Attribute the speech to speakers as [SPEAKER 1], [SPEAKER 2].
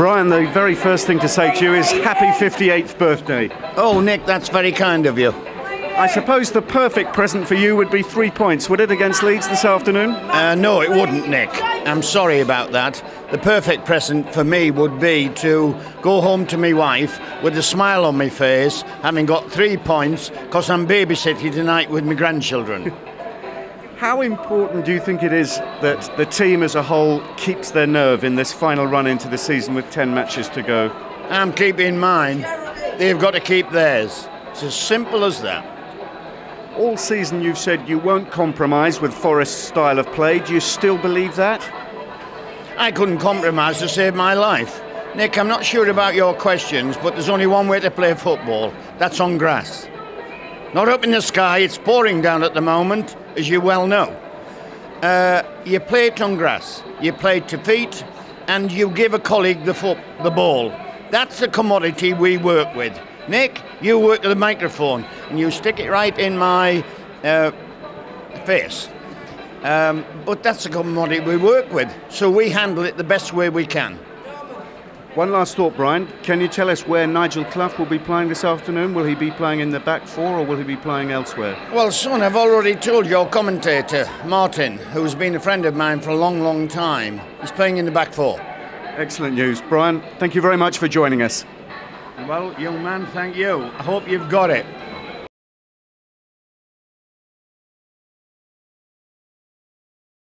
[SPEAKER 1] Brian, the very first thing to say to you is happy 58th birthday.
[SPEAKER 2] Oh, Nick, that's very kind of you.
[SPEAKER 1] I suppose the perfect present for you would be 3 points, would it, against Leeds this afternoon?
[SPEAKER 2] No, it wouldn't, Nick. I'm sorry about that. The perfect present for me would be to go home to my wife with a smile on my face, having got 3 points, because I'm babysitting tonight with my grandchildren.
[SPEAKER 1] How important do you think it is that the team as a whole keeps their nerve in this final run into the season with 10 matches to go?
[SPEAKER 2] I'm keeping mine. They've got to keep theirs. It's as simple as that.
[SPEAKER 1] All season you've said you won't compromise with Forest's style of play. Do you still believe that?
[SPEAKER 2] I couldn't compromise to save my life. Nick, I'm not sure about your questions, but there's only one way to play football. That's on grass. Not up in the sky, it's pouring down at the moment, as you well know. You play it on grass, you play it to feet, and you give a colleague the ball. That's the commodity we work with. Nick, you work with the microphone and you stick it right in my face. But that's the commodity we work with, so we handle it the best way we can.
[SPEAKER 1] One last thought, Brian. Can you tell us where Nigel Clough will be playing this afternoon? Will he be playing in the back four or will he be playing elsewhere?
[SPEAKER 2] Well, son, I've already told your commentator, Martin, who's been a friend of mine for a long, long time. He's playing in the back four.
[SPEAKER 1] Excellent news. Brian, thank you very much for joining us.
[SPEAKER 2] Well, young man, thank you. I hope you've got it.